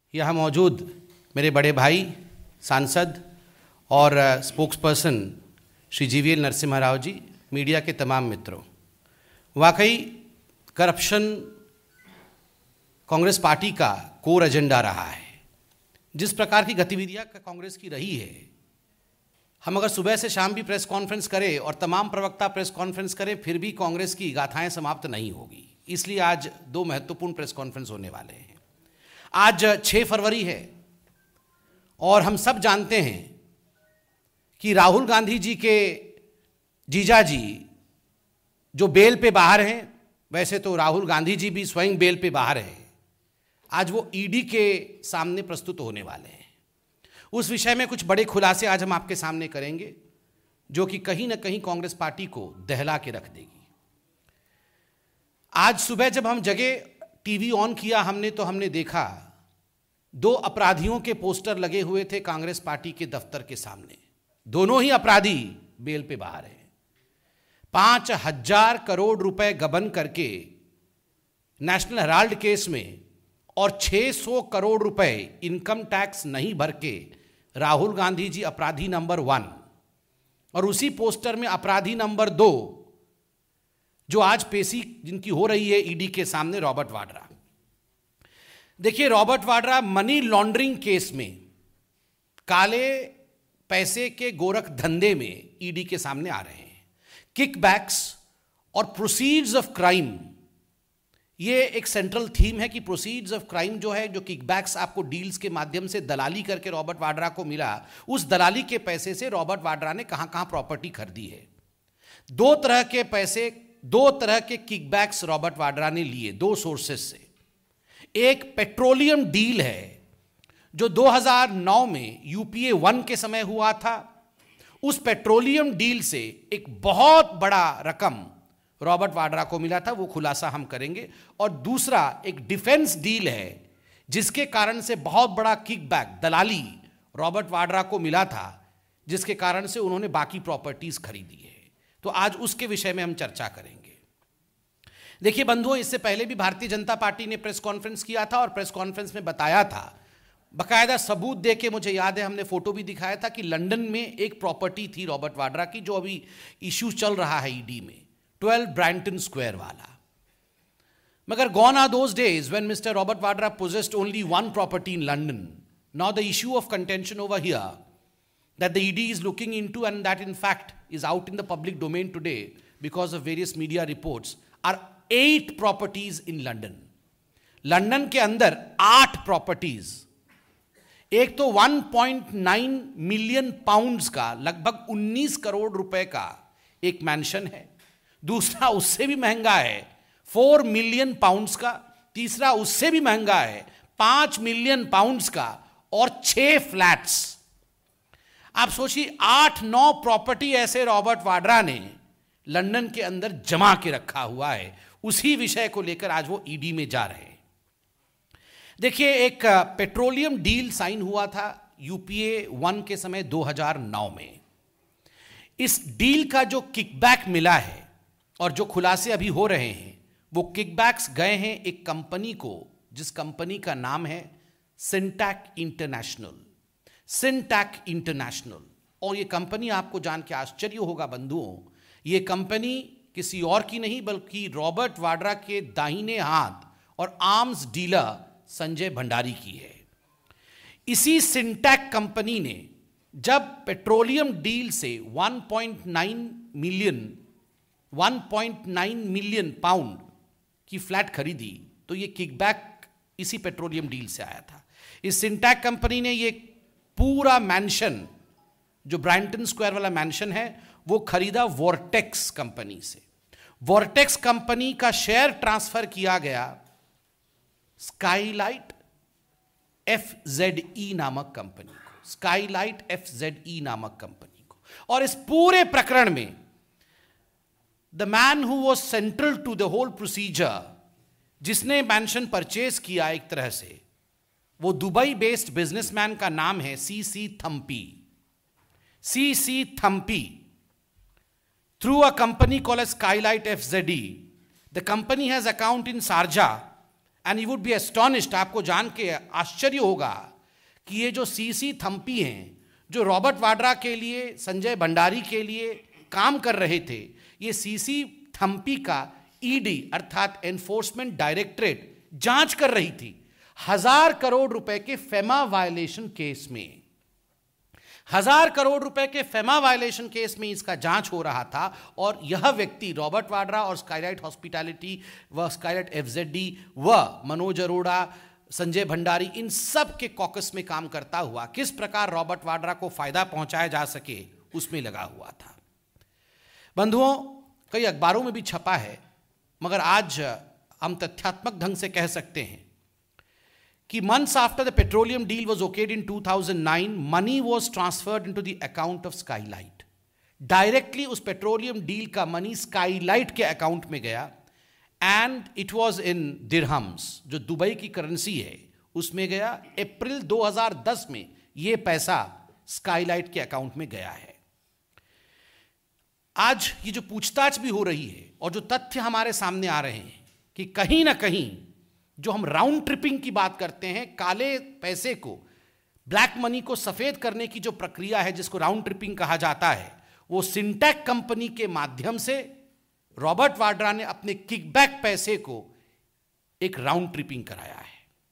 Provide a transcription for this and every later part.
यहाँ मौजूद मेरे बड़े भाई सांसद और spokesperson Shri GVL Narasimha Rao ji, media के तमाम मित्रों, वाकई करप्शन कांग्रेस पार्टी का कोर एजेंडा रहा है। जिस प्रकार की गतिविधियां कांग्रेस की रही है, हम अगर सुबह से शाम भी प्रेस कॉन्फ्रेंस करें और तमाम प्रवक्ता प्रेस कॉन्फ्रेंस करें, फिर भी कांग्रेस की गाथाएं समाप्त नहीं होगी। इसलिए आज दो महत्वपूर्ण प्रेस कॉन्फ्रेंस होने वाले हैं। आज 6 फरवरी है और हम सब जानते हैं कि राहुल गांधी जी के जीजा जी जो बेल पे बाहर हैं, वैसे तो राहुल गांधी जी भी स्वयं बेल पे बाहर हैं, आज वो ईडी के सामने प्रस्तुत होने वाले हैं। उस विषय में कुछ बड़े खुलासे आज हम आपके सामने करेंगे, जो कि कहीं ना कहीं कांग्रेस पार्टी को दहला के रख देगी। आज सुबह जब हम जगे, टीवी ऑन किया हमने, तो हमने देखा 2 अपराधियों के पोस्टर लगे हुए थे कांग्रेस पार्टी के दफ्तर के सामने। दोनों ही अपराधी बेल पे बाहर हैं। 5,000 करोड़ रुपए गबन करके नेशनल हेराल्ड केस में और 600 करोड़ रुपए इनकम टैक्स नहीं भर के राहुल गांधी जी अपराधी नंबर 1, और उसी पोस्टर में अपराधी नंबर 2 जो आज पेशी जिनकी हो रही है ईडी के सामने, रॉबर्ट वाड्रा। देखिए, Robert Vadra money laundering case में, काले पैसे के गोरख धंधे में ईडी के सामने आ रहे हैं। किकबैक्स और प्रोसीड्स ऑफ क्राइम, ये एक सेंट्रल थीम है कि प्रोसीड्स ऑफ क्राइम जो है, जो किकबैक्स आपको डील्स के माध्यम से दलाली करके रॉबर्ट वाड्रा को मिला, उस दलाली के पैसे से रॉबर्ट वाड्रा ने कहां कहां प्रॉपर्टी खरीदी है। 2 तरह के पैसे, 2 तरह के किकबैक्स रॉबर्ट वाड्रा ने लिए 2 सोर्सेस से। एक पेट्रोलियम डील है जो 2009 में यूपीए 1 के समय हुआ था। उस पेट्रोलियम डील से एक बहुत बड़ा रकम रॉबर्ट वाड्रा को मिला था, वो खुलासा हम करेंगे। और दूसरा एक डिफेंस डील है जिसके कारण से बहुत बड़ा किकबैक, दलाली रॉबर्ट वाड्रा को मिला था, जिसके कारण से उन्होंने बाकी प्रॉपर्टीज खरीदी है। तो आज उसके विषय में हम चर्चा करेंगे। देखिए बंधुओं, इससे पहले भी भारतीय जनता पार्टी ने प्रेस कॉन्फ्रेंस किया था और प्रेस कॉन्फ्रेंस में बताया था, बकायदा सबूत दे के, मुझे याद है हमने फोटो भी दिखाया था, कि लंदन में एक प्रॉपर्टी थी रॉबर्ट वाड्रा की, जो अभी इश्यू चल रहा है ईडी में, 12 ब्रांटन स्क्वायर वाला। मगर gone are those days when Mr. Robert Vadra possessed only one property in London. Now the issue of contention over here that the ED is looking into, and that in fact is out in the public domain today because of various media reports, are 8 properties in London. London के अंदर 8 properties. एक तो 1.9 million pounds का, लगभग 19 करोड़ रुपए का एक mention है। दूसरा उससे भी महंगा है, 4 मिलियन पाउंड्स का। तीसरा उससे भी महंगा है, 5 मिलियन पाउंड्स का। और 6 फ्लैट्स। आप सोचिए, 8-9 प्रॉपर्टी ऐसे रॉबर्ट वाड्रा ने लंदन के अंदर जमा के रखा हुआ है। उसी विषय को लेकर आज वो ईडी में जा रहे हैं। देखिए, एक पेट्रोलियम डील साइन हुआ था यूपीए 1 के समय 2009 में। इस डील का जो किकबैक मिला है और जो खुलासे अभी हो रहे हैं, वो किकबैक्स गए हैं एक कंपनी को, जिस कंपनी का नाम है सिंटैक इंटरनेशनल। सिंटैक इंटरनेशनल। और ये कंपनी, आपको जान के आश्चर्य होगा बंधुओं, ये कंपनी किसी और की नहीं बल्कि रॉबर्ट वाड्रा के दाहिने हाथ और आर्म्स डीलर संजय भंडारी की है। इसी सिंटैक कंपनी ने जब पेट्रोलियम डील से 1.9 मिलियन पाउंड की फ्लैट खरीदी, तो ये किकबैक इसी पेट्रोलियम डील से आया था। इस सिंटैक कंपनी ने ये पूरा मैंशन, जो ब्रांटन स्क्वायर वाला मैंशन है, वो खरीदा वोर्टेक्स कंपनी से। वोर्टेक्स कंपनी का शेयर ट्रांसफर किया गया स्काईलाइट FZE नामक कंपनी को, स्काईलाइट FZE नामक कंपनी को। और इस पूरे प्रकरण में the man who was central to the whole procedure, जिसने मैंशन परचेज किया एक तरह से, वो दुबई बेस्ड बिजनेसमैन का नाम है CC Thampi. CC Thampi, through a company called as Skylight FZE, the company has account in Sharjah and you would be astonished, आपको जान के आश्चर्य होगा कि ये जो सीसी थम्पी हैं, जो रॉबर्ट वाड्रा के लिए, संजय भंडारी के लिए काम कर रहे थे, ये सीसी थम्पी का ईडी अर्थात एनफोर्समेंट डायरेक्टरेट जांच कर रही थी 1000 करोड़ रुपए के फेमा वायलेशन केस में। 1000 करोड़ रुपए के फेमा वायलेशन केस में इसका जांच हो रहा था, और यह व्यक्ति रॉबर्ट वाड्रा और स्काईलाइट हॉस्पिटैलिटी व स्काईलाइट एफजेडी व मनोज अरोड़ा, संजय भंडारी, इन सब के कॉकस में काम करता हुआ किस प्रकार रॉबर्ट वाड्रा को फायदा पहुंचाया जा सके उसमें लगा हुआ था। बंधुओं, कई अखबारों में भी छपा है, मगर आज हम तथ्यात्मक ढंग से कह सकते हैं कि months after the petroleum deal was okayed in 2009, money was transferred into the account of Skylight. Directly उस पेट्रोलियम डील का मनी स्काईलाइट के अकाउंट में गया, and it was in dirhams, जो दुबई की करेंसी है, उसमें गया। अप्रैल 2010 में यह पैसा स्काईलाइट के अकाउंट में गया है। आज ये जो पूछताछ भी हो रही है और जो तथ्य हमारे सामने आ रहे हैं कि कहीं ना कहीं जो हम राउंड ट्रिपिंग की बात करते हैं, काले पैसे को, ब्लैक मनी को सफेद करने की जो प्रक्रिया है जिसको राउंड ट्रिपिंग कहा जाता है, वो सिंटैक कंपनी के माध्यम से रॉबर्ट वाड्रा ने अपने किकबैक पैसे को एक राउंड ट्रिपिंग कराया है।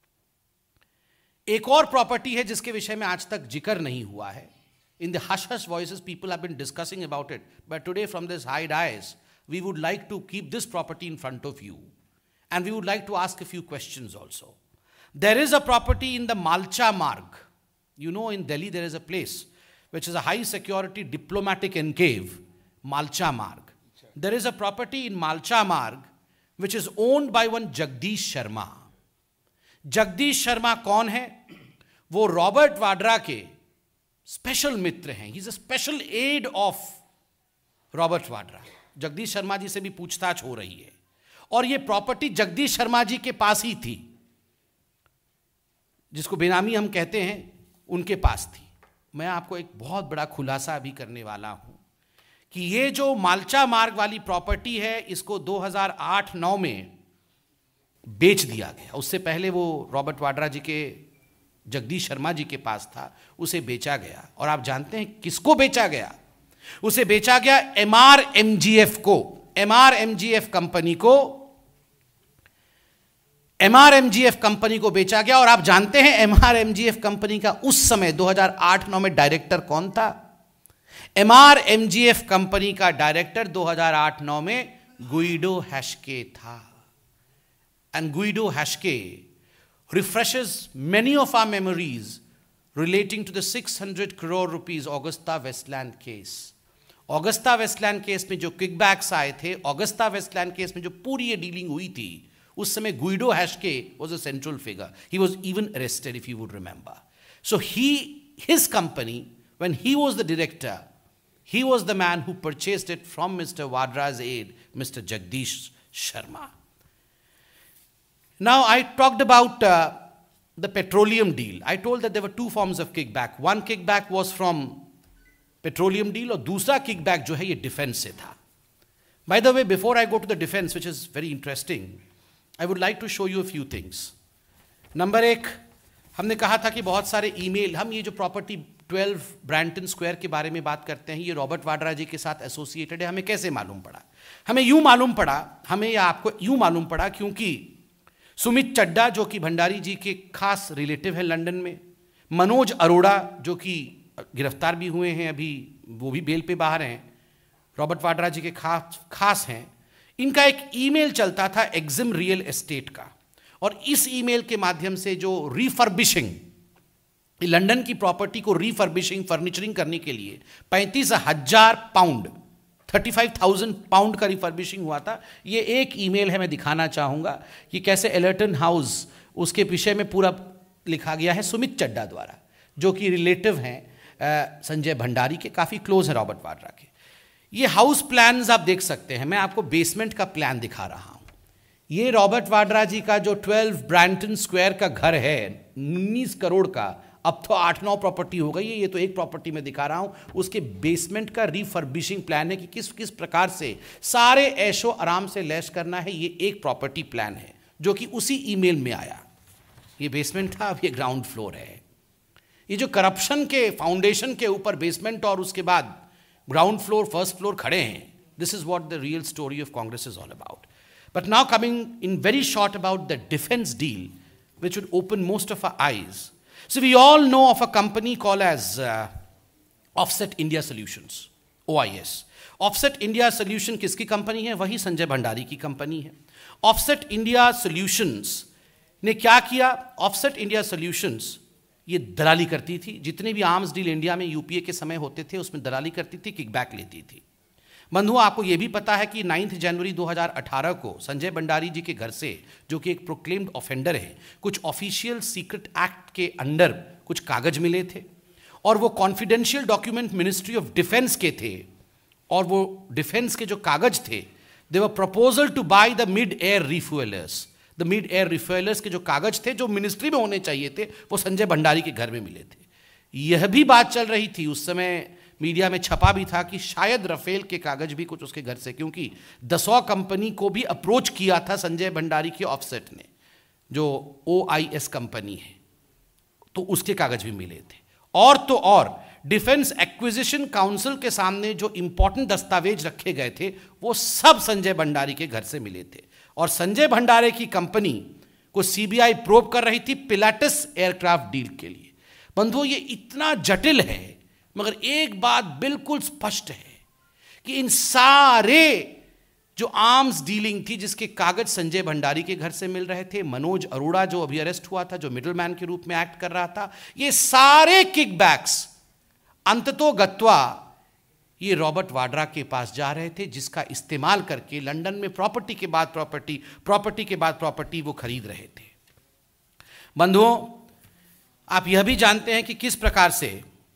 एक और प्रॉपर्टी है जिसके विषय में आज तक जिक्र नहीं हुआ है। In the hush hush voices people have been discussing about it, but today from this high dais we would like to keep this property in front of you, and we would like to ask a few questions also. There is a property in the Malcha Marg. You know, in Delhi there is a place which is a high security diplomatic enclave, Malcha Marg. There is a property in Malcha Marg which is owned by one Jagdish Sharma. Jagdish Sharma कौन है? वो Robert Vadra के special मित्र हैं। He is a special aid of Robert Vadra. Jagdish Sharma ji से भी पूछताछ हो रही है, और यह प्रॉपर्टी जगदीश शर्मा जी के पास ही थी, जिसको बेनामी हम कहते हैं, उनके पास थी। मैं आपको एक बहुत बड़ा खुलासा अभी करने वाला हूं कि ये जो मालचा मार्ग वाली प्रॉपर्टी है, इसको 2008-9 में बेच दिया गया। उससे पहले वो रॉबर्ट वाड्रा जी के, जगदीश शर्मा जी के पास था, उसे बेचा गया। और आप जानते हैं किसको बेचा गया? उसे बेचा गया MRMGF को, MRMGF कंपनी को, MRMGF कंपनी को बेचा गया। और आप जानते हैं MRMGF कंपनी का उस समय 2008-9 में डायरेक्टर कौन था? MRMGF कंपनी का डायरेक्टर 2008-9 में गुइडो हैश्के था। And Guido Haschke refreshes many of our memories relating to the 600 crore rupees Augusta Westland case. Augusta Westland case में जो किकबैक्स आए थे, ऑगस्टा वेस्टलैंड केस में जो पूरी ये डीलिंग हुई थी, उस समय Guido Haschke was a central figure. He was even arrested, if you would remember. So his company, when he was the director, he was the man who purchased it from Mr. Wadra's aide, Mr. Jagdish Sharma. Now, I talked about the petroleum deal. I told that there were two forms of kickback. One kickback was from petroleum deal, और दूसरा kickback जो है ये defence से था। By the way, before I go to the defence which is very interesting, I would like to show you a few things. Number एक, हमने कहा था कि बहुत सारे ईमेल, हम ये जो प्रॉपर्टी 12 ब्रैंटन स्क्वायर के बारे में बात करते हैं, ये रॉबर्ट वाड्रा जी के साथ एसोसिएटेड है। हमें कैसे मालूम पड़ा? हमें यूं मालूम पड़ा, हमें या आपको यूं मालूम पड़ा क्योंकि सुमित चड्डा जो कि भंडारी जी के खास रिलेटिव हैं लंदन में, मनोज अरोड़ा जो कि गिरफ्तार भी हुए हैं, अभी वो भी बेल पे बाहर हैं, रॉबर्ट वाड्रा जी के खास हैं, इनका एक ईमेल चलता था एक्जिम रियल एस्टेट का। और इस ईमेल के माध्यम से जो रिफर्बिशिंग, लंदन की प्रॉपर्टी को रिफर्बिशिंग, फर्नीचरिंग करने के लिए 35,000 पाउंड, 35,000 पाउंड का रिफर्बिशिंग हुआ था। ये एक ईमेल है, मैं दिखाना चाहूंगा कि कैसे एलर्टन हाउस, उसके विषय में पूरा लिखा गया है सुमित चड्डा द्वारा, जो कि रिलेटिव हैं संजय भंडारी के, काफ़ी क्लोज है रॉबर्ट वाड्रा के। ये हाउस प्लान्स आप देख सकते हैं, मैं आपको बेसमेंट का प्लान दिखा रहा हूं। ये रॉबर्ट वाड्रा जी का जो 12 ब्रैंटन स्क्वायर का घर है, 19 करोड़ का, अब तो 8-9 प्रॉपर्टी हो गई है, ये तो एक प्रॉपर्टी में दिखा रहा हूं। उसके बेसमेंट का रिफर्बिशिंग प्लान है कि किस किस प्रकार से सारे ऐशो आराम से लैश करना है, ये एक प्रॉपर्टी प्लान है। जो कि उसी ईमेल में आया। ये बेसमेंट था, अब ये ग्राउंड फ्लोर है। ये जो करप्शन के फाउंडेशन के ऊपर बेसमेंट और उसके बाद ग्राउंड फ्लोर, फर्स्ट फ्लोर खड़े हैं, this is what the real story of Congress is all about. But now coming in very short about the defence deal which would open most of our eyes. So we all know of a company called as Offset India Solutions, OIS. Offset India Solution किसकी कंपनी है? वही संजय भंडारी की company है। Offset India Solutions ने क्या किया? Offset India Solutions ये दलाली करती थी, जितने भी आर्म्स डील इंडिया में यूपीए के समय होते थे उसमें दलाली करती थी, किकबैक लेती थी। बंधुओं, आपको यह भी पता है कि 9 जनवरी 2018 को संजय भंडारी जी के घर से, जो कि एक प्रोक्लेम्ड ऑफेंडर है, कुछ ऑफिशियल सीक्रेट एक्ट के अंडर कुछ कागज मिले थे और वो confidential document ministry of defence के थे और वो डिफेंस के जो कागज थे, they were proposal to buy the mid air refuellers. The mid air refuellers के जो कागज थे जो मिनिस्ट्री में होने चाहिए थे, वो संजय भंडारी के घर में मिले थे। यह भी बात चल रही थी उस समय, मीडिया में छपा भी था कि शायद रफेल के कागज भी कुछ उसके घर से, क्योंकि दसॉ कंपनी को भी अप्रोच किया था संजय भंडारी की ऑफसेट ने, जो OIS कंपनी है, तो उसके कागज भी मिले थे। और तो और डिफेंस एक्विजिशन काउंसिल के सामने जो इंपॉर्टेंट दस्तावेज रखे गए थे, वो सब संजय भंडारी के घर से मिले थे। और संजय भंडारी की कंपनी को CBI प्रोब कर रही थी पिलाटस एयरक्राफ्ट डील के लिए। बंधुओं, ये इतना जटिल है, मगर एक बात बिल्कुल स्पष्ट है कि इन सारे जो आर्म्स डीलिंग थी, जिसके कागज संजय भंडारी के घर से मिल रहे थे, मनोज अरोड़ा जो अभी अरेस्ट हुआ था, जो मिडलमैन के रूप में एक्ट कर रहा था, ये सारे किकबैक्स अंततोगत्वा ये रॉबर्ट वाड्रा के पास जा रहे थे, जिसका इस्तेमाल करके लंदन में प्रॉपर्टी के बाद प्रॉपर्टी, प्रॉपर्टी के बाद प्रॉपर्टी वो खरीद रहे थे। बंधुओं, आप यह भी जानते हैं कि किस प्रकार से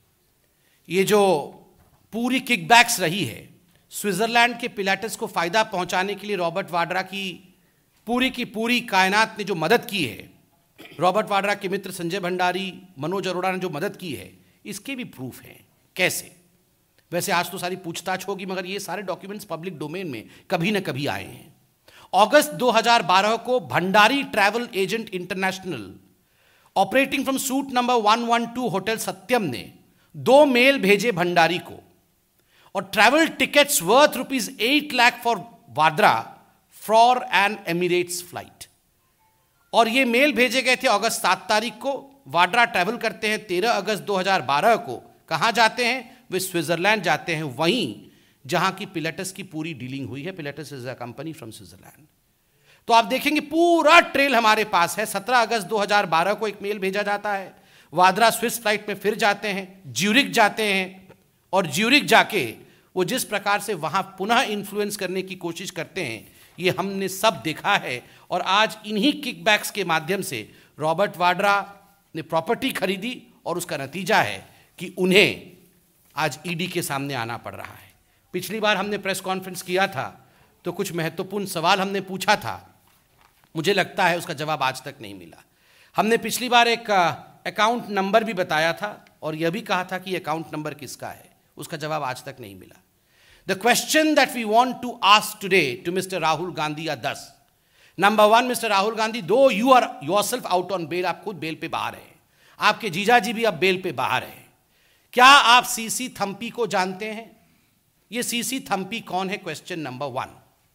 ये जो पूरी किकबैक्स रही है, स्विट्जरलैंड के पिलाटस को फायदा पहुंचाने के लिए रॉबर्ट वाड्रा की पूरी कायनात ने जो मदद की है, रॉबर्ट वाड्रा के मित्र संजय भंडारी, मनोज अरोड़ा ने जो मदद की है, इसके भी प्रूफ हैं। कैसे? वैसे आज तो सारी पूछताछ होगी, मगर ये सारे डॉक्यूमेंट्स पब्लिक डोमेन में कभी ना कभी आए हैं। अगस्त 2012 को Bhandari travel agent international operating from suite number 112 hotel Satyam ने 2 मेल भेजे भंडारी को, और travel tickets worth ₹8 lakh for Vadra for an Emirates flight. और ये मेल भेजे गए थे अगस्त 7 तारीख को। वाड्रा ट्रैवल करते हैं 13 अगस्त 2012 को। कहां जाते हैं? वे स्विट्जरलैंड जाते हैं, वहीं जहां की पिलाटस की पूरी डीलिंग हुई है। Pilatus is a company from Switzerland. तो आप देखेंगे पूरा ट्रेल हमारे पास है। 17 अगस्त 2012 को एक मेल भेजा जाता है, वाड्रा स्विस फ्लाइट में फिर जाते हैं, ज्यूरिक जाते हैं, और ज्यूरिक जाके वो जिस प्रकार से वहां पुनः इन्फ्लुएंस करने की कोशिश करते हैं, ये हमने सब देखा है। और आज इन्हीं किकबैक्स के माध्यम से रॉबर्ट वाड्रा ने प्रॉपर्टी खरीदी, और उसका नतीजा है कि उन्हें आज ईडी के सामने आना पड़ रहा है। पिछली बार हमने प्रेस कॉन्फ्रेंस किया था तो कुछ महत्वपूर्ण सवाल हमने पूछा था, मुझे लगता है उसका जवाब आज तक नहीं मिला। हमने पिछली बार एक अकाउंट नंबर भी बताया था और यह भी कहा था कि अकाउंट नंबर किसका है, उसका जवाब आज तक नहीं मिला। The question that we want to ask today to mister Rahul Gandhi are 10। Number 1, mister Rahul Gandhi, do you are yourself out on bail, आप खुद बेल पे बाहर हैं, आपके जीजा जी भी अब बेल पे बाहर हैं, क्या आप सीसी थम्पी को जानते हैं? ये सीसी थम्पी कौन है? Question number 1।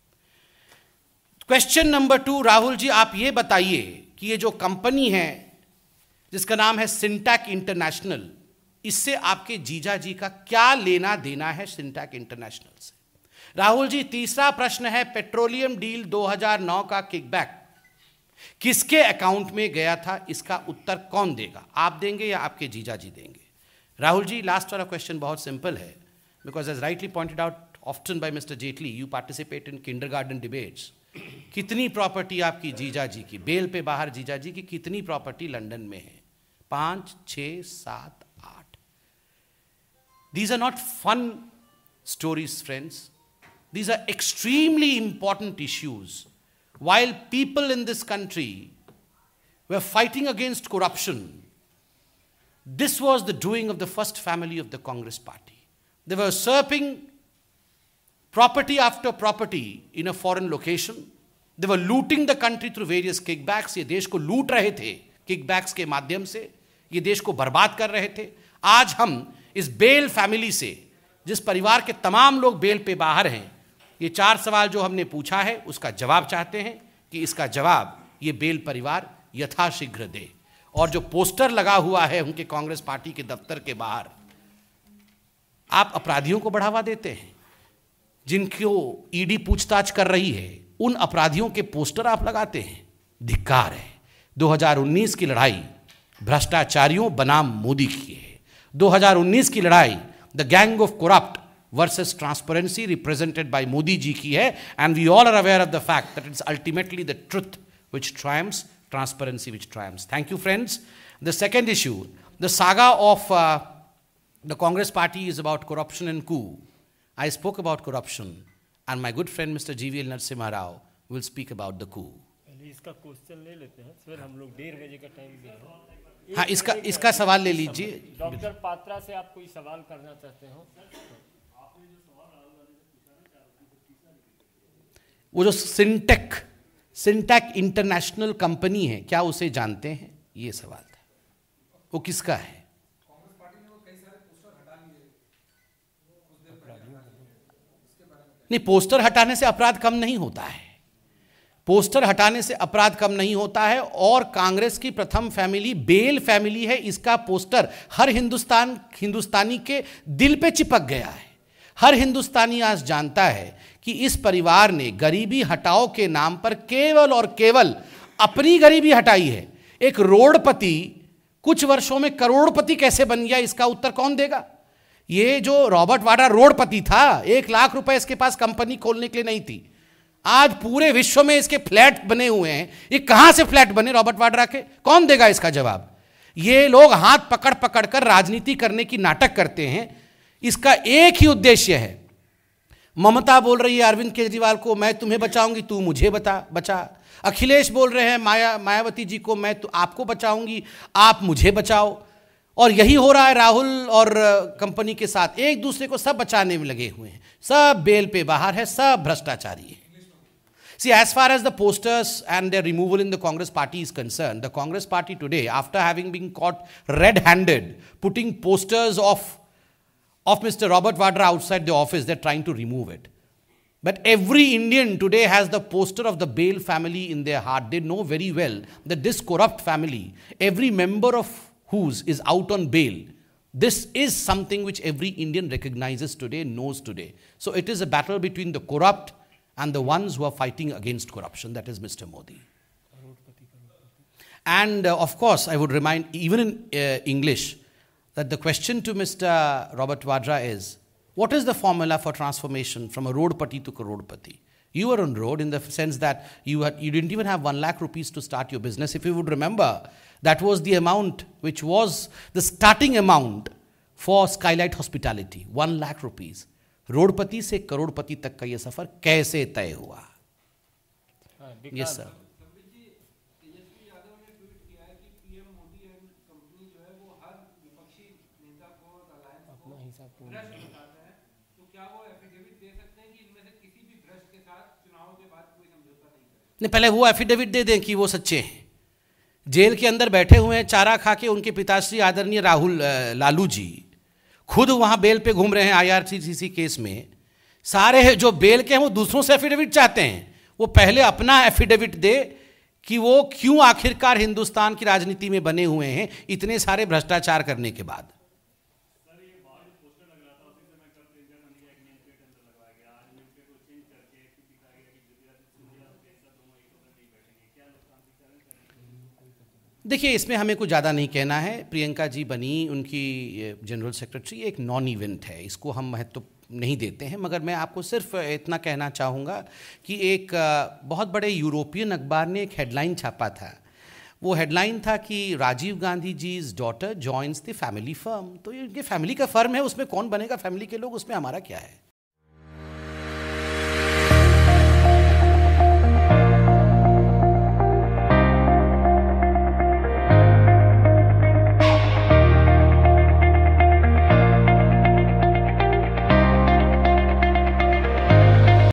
Question number 2, Rahul ji आप ये बताइए कि ये जो कंपनी है जिसका नाम है सिंटैक इंटरनेशनल, इससे आपके जीजा जी का क्या लेना देना है सिंटैक इंटरनेशनल से? राहुल जी, तीसरा प्रश्न है, पेट्रोलियम डील 2009 का किकबैक किसके अकाउंट में गया था, इसका उत्तर कौन देगा? आप देंगे या आपके जीजा जी देंगे? राहुल जी, लास्ट वाला क्वेश्चन बहुत सिंपल है, because as rightly pointed out often by mister Jaitley, you participate in kindergarten debates. कितनी प्रॉपर्टी आपकी जीजा जी की, बेल पे बाहर जीजा जी की कितनी प्रॉपर्टी लंदन में है? 5, 6, 7, 8। These are not fun stories, friends. These are extremely important issues. While people in this country were fighting against corruption, this was the doing of the first family of the Congress party. They were usurping property after property in a foreign location. They were looting the country through various kickbacks, ये देश को लूट रहे थे kickbacks के माध्यम से, ये देश को बर्बाद कर रहे थे। आज हम इस बेल फैमिली से, जिस परिवार के तमाम लोग बेल पे बाहर हैं, ये 4 सवाल जो हमने पूछा है उसका जवाब चाहते हैं कि इसका जवाब ये बेल परिवार यथाशीघ्र दे। और जो पोस्टर लगा हुआ है उनके कांग्रेस पार्टी के दफ्तर के बाहर, आप अपराधियों को बढ़ावा देते हैं, जिनको ईडी पूछताछ कर रही है उन अपराधियों के पोस्टर आप लगाते हैं, धिक्कार है। 2019 की लड़ाई भ्रष्टाचारियों बनाम मोदी की है। 2019 की लड़ाई the gang of corrupt versus transparency represented by Modi ji की है, and we all are aware of the fact that it's ultimately the truth which triumphs, transparency which triumphs. Thank you, friends. The second issue, the saga of the Congress party is about corruption and coup. I spoke about corruption, and my good friend Mr. GVL Narasimha Rao will speak about the coup. पहले इसका question ले लेते हैं, फिर हम लोग 1:30 बजे का टाइम दिया है। हाँ, इसका सवाल ले लीजिए। डॉक्टर पात्रा से आप कोई सवाल करना चाहते हो? वो जो सिंटेक इंटरनेशनल कंपनी है, क्या उसे जानते हैं? ये सवाल था। वो किसका है? कांग्रेस पार्टी ने वो कई सारे पोस्टर हटा लिए कुछ देर पहले। नहीं, पोस्टर हटाने से अपराध कम नहीं होता है। पोस्टर हटाने से अपराध कम नहीं होता है। और कांग्रेस की प्रथम फैमिली बेल फैमिली है, इसका पोस्टर हर हिंदुस्तानी के दिल पे चिपक गया है। हर हिंदुस्तानी आज जानता है कि इस परिवार ने गरीबी हटाओ के नाम पर केवल और केवल अपनी गरीबी हटाई है। एक रोडपति कुछ वर्षों में करोड़पति कैसे बन गया, इसका उत्तर कौन देगा? ये जो रॉबर्ट वाड्रा रोडपति था, 1 लाख रुपए इसके पास कंपनी खोलने के लिए नहीं थी, आज पूरे विश्व में इसके फ्लैट बने हुए हैं। ये कहां से फ्लैट बने रॉबर्ट वाड्रा के? कौन देगा इसका जवाब? ये लोग हाथ पकड़ पकड़ कर राजनीति करने की नाटक करते हैं। इसका एक ही उद्देश्य है। ममता बोल रही है अरविंद केजरीवाल को, मैं तुम्हें बचाऊंगी, तू मुझे बचा। अखिलेश बोल रहे हैं मायावती जी को, मैं तो आपको बचाऊंगी, आप मुझे बचाओ। और यही हो रहा है राहुल और कंपनी के साथ। एक दूसरे को सब बचाने में लगे हुए हैं। सब बेल पे बाहर है, सब भ्रष्टाचारी है। See, as far as the posters and their removal in the Congress party is concerned, the Congress party today, after having been caught red-handed putting posters of Mr. Robert Vadra outside the office, they're trying to remove it. But every Indian today has the poster of the Bail family in their heart. They know very well that this corrupt family, every member of whose is out on bail, this is something which every Indian recognizes today, knows today. So it is a battle between the corrupt and the ones who are fighting against corruption, that is Mr. Modi. And of course, I would remind, even in English, that the question to Mr. Robert Vadra is, what is the formula for transformation from a roadpati to crorepati? You were on road in the sense that you didn't even have 1 lakh rupees to start your business. If you would remember, that was the amount which was the starting amount for Skylight Hospitality, 1 lakh rupees. रोडपति से करोड़पति तक का यह सफर कैसे तय हुआ? Yes sir. Tejashwi Yadav ने tweet किया है कि पीएम मोदी एंड कंपनी जो है वो हर विपक्षी नेता को और अलायंस को भ्रष्ट बताते हैं। तो क्या वो एफिडेविट दे सकते हैं कि इनमें से किसी भी भ्रष्ट के साथ चुनाव के बाद कोई समझौता नहीं करेगा? नहीं, पहले वो एफिडेविट दे दें कि वो सच्चे हैं। जेल के अंदर बैठे हुए हैं, चारा खा के उनके पिताश्री आदरणीय लालू जी खुद वहां बेल पे घूम रहे हैं IRCTC केस में। सारे जो बेल के हैं वो दूसरों से एफिडेविट चाहते हैं। वो पहले अपना एफिडेविट दे कि वो क्यों आखिरकार हिंदुस्तान की राजनीति में बने हुए हैं इतने सारे भ्रष्टाचार करने के बाद। देखिए, इसमें हमें कुछ ज़्यादा नहीं कहना है। प्रियंका जी बनी उनकी जनरल सेक्रेटरी, एक नॉन इवेंट है, इसको हम महत्व नहीं देते हैं। मगर मैं आपको सिर्फ इतना कहना चाहूँगा कि एक बहुत बड़े यूरोपियन अखबार ने एक हेडलाइन छापा था। वो हेडलाइन था कि राजीव गांधी जी's daughter joins the family firm. तो ये फैमिली का फर्म है, उसमें कौन बनेगा फैमिली के लोग, उसमें हमारा क्या है?